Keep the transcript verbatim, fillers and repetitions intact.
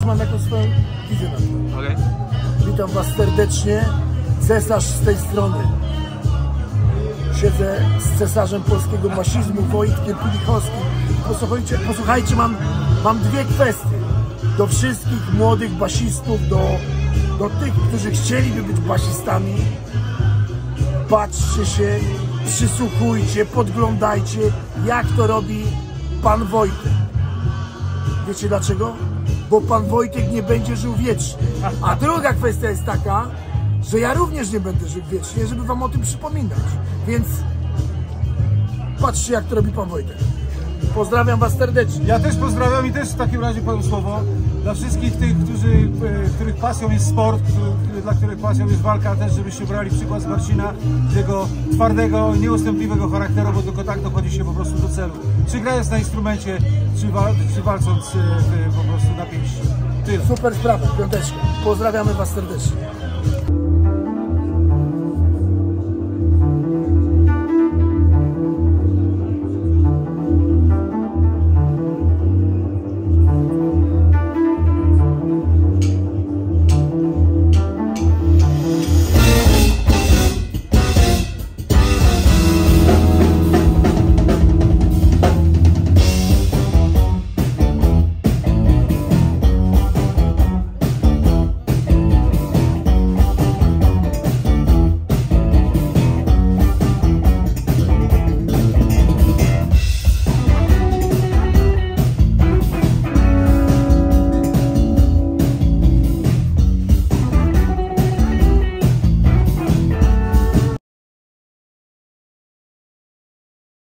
mam jakąś swoją wizję na to. Okay. Witam was serdecznie. Cesarz z tej strony. Siedzę z cesarzem polskiego basizmu, Wojtkiem Pilichowskim. Posłuchajcie, posłuchajcie mam, mam dwie kwestie. Do wszystkich młodych basistów, do, do tych, którzy chcieliby być basistami. Patrzcie się, przysłuchujcie, podglądajcie, jak to robi pan Wojtek. Wiecie dlaczego? Bo pan Wojtek nie będzie żył wiecznie. A druga kwestia jest taka, że ja również nie będę żył wiecznie, żeby wam o tym przypominać. Więc patrzcie, jak to robi pan Wojtek. Pozdrawiam was serdecznie. Ja też pozdrawiam i też w takim razie powiem słowo dla wszystkich tych, którzy, których pasją jest sport, który, dla których pasją jest walka, też żebyście brali przykład z Marcina, z jego twardego, nieustępliwego charakteru, bo tylko tak dochodzi się po prostu do celu. Czy grając na instrumencie, czy, wal, czy walcząc po prostu na pięści. Tyle. Super sprawa, piąteczka. Pozdrawiamy was serdecznie.